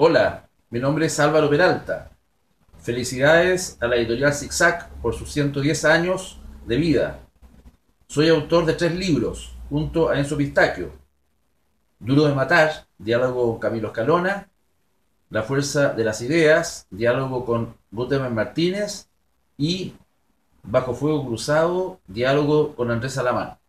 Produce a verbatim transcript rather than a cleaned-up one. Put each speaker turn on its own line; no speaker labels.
Hola, mi nombre es Álvaro Peralta. Felicidades a la editorial Zigzag por sus ciento diez años de vida. Soy autor de tres libros, junto a Enzo Pistaquio. Duro de matar, diálogo con Camilo Escalona. La fuerza de las ideas, diálogo con Guterman Martínez. Y Bajo fuego cruzado, diálogo con Andrés Alamán.